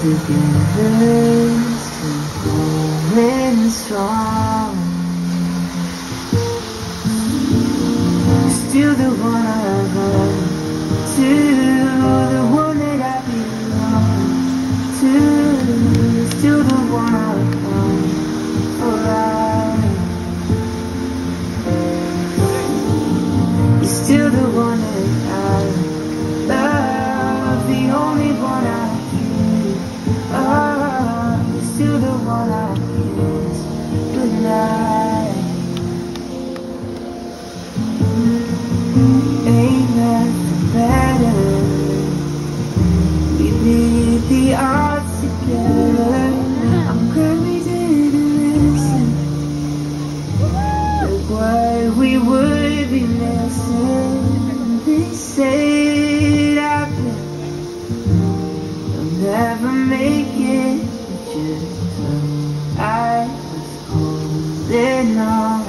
together, simple and strong. Still the one I love, to the one that I belong to, still the one I want for life. You're still the one that I love, the only one I keep. Oh, you're still the one I kiss goodnight. Ain't nothing better. We did the odds together. I'm glad we didn't listen. Look what we would be missing. They say that they'll never make it. Just I was holding on.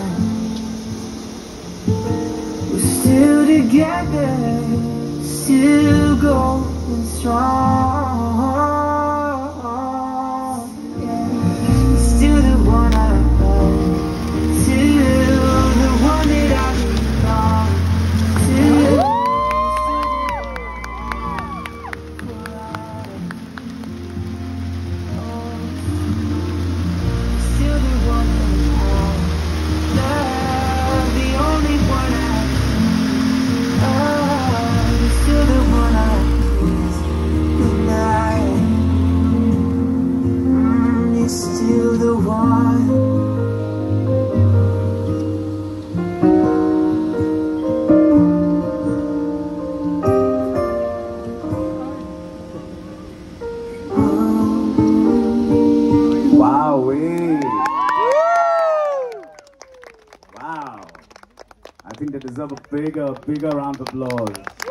We're still together, still going strong. Yeah. You're still the one I love, still the one that I belong to. Still the one that I love, the only one I still the one I kiss goodnight. You're still the one. Wow, wow. I think they deserve a bigger round of applause.